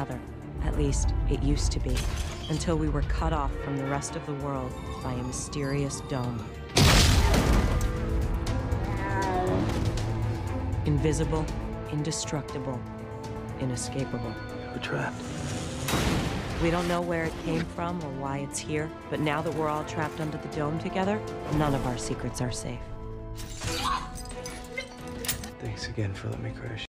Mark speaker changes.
Speaker 1: other. At least, it used to be. Until we were cut off from the rest of the world by a mysterious dome. Invisible, indestructible, inescapable.
Speaker 2: We're trapped.
Speaker 1: We don't know where it came from or why it's here, but now that we're all trapped under the dome together, none of our secrets are safe.
Speaker 2: Thanks again for letting me crash.